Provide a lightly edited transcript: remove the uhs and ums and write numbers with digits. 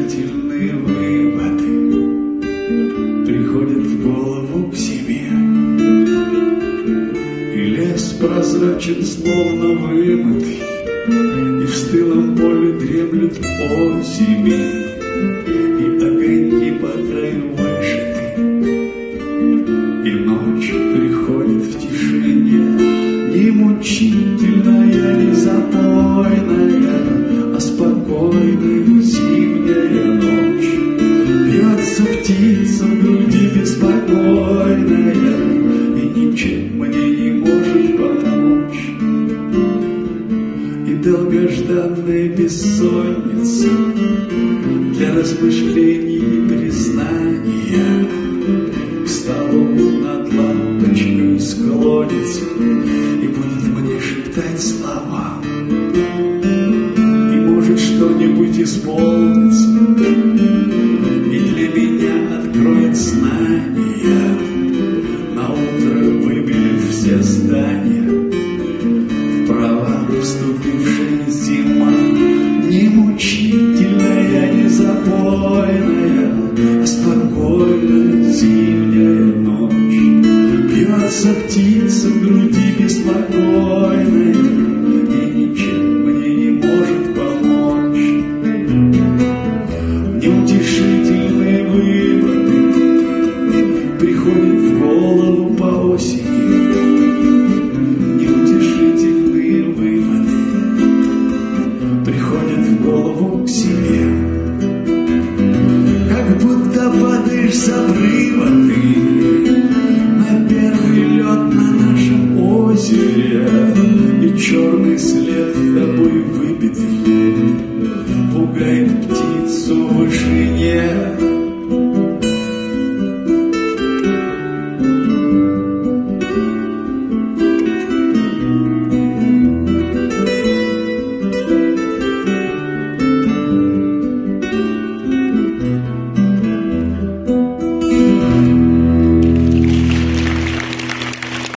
неутешительные выводы приходят в голову к себе. И лес прозрачен, словно вымытый, и в стылом поле дремлют осени, и огоньки по краю вышиты, и ночь приходит в тишине, не мучительная, не запойная, а спокойная зимняя ночь. Бьется птица в груди беспокойная, и ничем мне не может помочь. И долгожданная бессонница для размышлений и признания к столу над лампочкой склонится и будет мне шептать слова. И может что-нибудь исполнится, и для меня откроет знания, наутро выбелив все здания. В права вступившая зима, не мучительная, не запойная, а спокойная зимняя ночь. Бьется птица в груди беспокойная, и ничем мне не может помочь. Неутешительные выводы приходят в голову по осени. Неутешительные выводы приходят в голову к себе. Как будто падаешь с обрыва ты на первый лед на нашем озере, и черный след тобой выбитый пугает